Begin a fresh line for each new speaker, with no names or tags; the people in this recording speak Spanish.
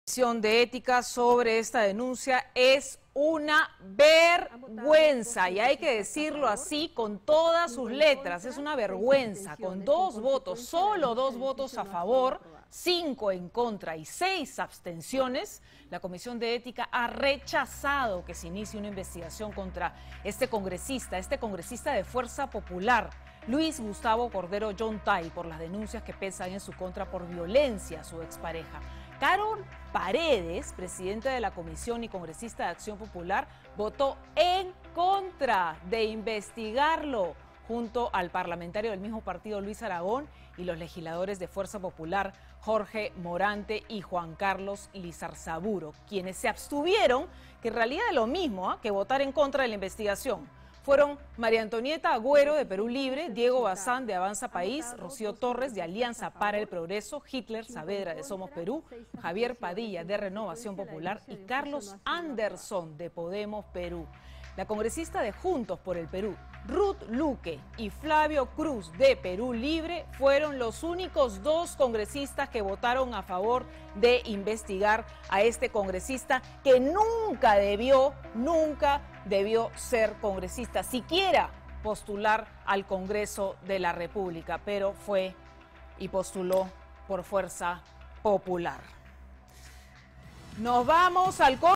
Comisión de Ética sobre esta denuncia es una vergüenza, y hay que decirlo así con todas sus letras. Es una vergüenza. Con 2 votos, solo 2 votos a favor, 5 en contra y 6 abstenciones, la Comisión de Ética ha rechazado que se inicie una investigación contra este congresista de Fuerza Popular, Luis Gustavo Cordero Yontay, por las denuncias que pesan en su contra por violencia a su expareja. Carol Paredes, presidenta de la comisión y congresista de Acción Popular, votó en contra de investigarlo, junto al parlamentario del mismo partido Luis Aragón y los legisladores de Fuerza Popular Jorge Morante y Juan Carlos Lizarzaburo, quienes se abstuvieron, que en realidad es lo mismo que votar en contra de la investigación. Fueron María Antonieta Agüero, de Perú Libre, Diego Bazán, de Avanza País, Rocío Torres, de Alianza para el Progreso, Hitler Saavedra, de Somos Perú, Javier Padilla, de Renovación Popular, y Carlos Anderson, de Podemos Perú. La congresista de Juntos por el Perú, Ruth Luque, y Flavio Cruz, de Perú Libre, fueron los únicos 2 congresistas que votaron a favor de investigar a este congresista que nunca debió ser congresista, siquiera postular al Congreso de la República, pero fue y postuló por Fuerza Popular. Nos vamos al